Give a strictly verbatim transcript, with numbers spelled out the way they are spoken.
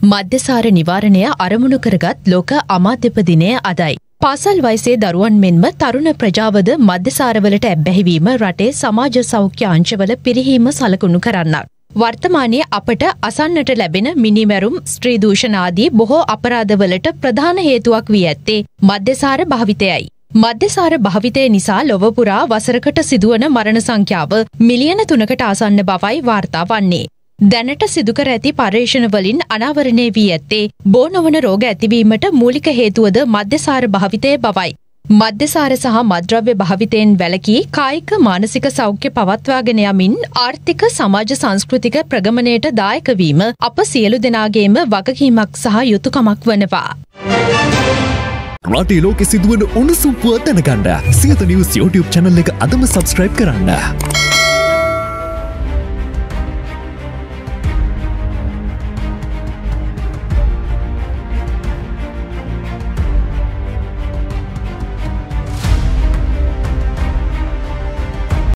මද්‍යසාර නිවාරණය අරමුණු කරගත් ලෝක අමාත්‍යප දිනය අදයි. පාසල් වයසේ දරුවන් මෙන්ම තරුණ ප්‍රජාවද මද්‍යසාරවලට ඇබ්බැහිවීම රටේ සමාජ සෞඛ්‍ය අංශවල පිරිහීම සලකුණු කරන්නක්. වර්තමානයේ අපට අසන්නට ලැබෙන මිනිමැරුම් ස්ත්‍රී දූෂණ ආදී බොහෝ අපරාධවලට ප්‍රධාන හේතුවක් වී ඇත්තේ මද්‍යසාර භාවිතයයි. මද්‍යසාර භාවිතය නිසා ලොව පුරා වසරකට සිදුවන මරණ සංඛ්‍යාව මිලියන තුනකට ආසන්න බවයි වාර්තා වන්නේ. දැනට සිදුකර ඇති පර්යේෂණ වලින් අනාවරණය වී ඇත්තේ බෝ නොවන රෝග ඇතිවීමට මූලික හේතුවද මද්‍යසාර භාවිතය බවයි. මද්‍යසාර සහ මද්‍රව්‍ය භාවිතයෙන් වැළකී කායික මානසික සෞඛ්‍ය පවත්වාගෙන යමින් ආර්ථික සමාජ සංස්කෘතික ප්‍රගමනයට දායක වීම අප සියලු දෙනාගේම වගකීමක් සහ යුතුයකමක් වනවා. රටේ ලෝකෙ සිදුවන උණුසුම් පුවත් දැනගන්න සියත නිවුස් YouTube channel එක අදම subscribe කරන්න.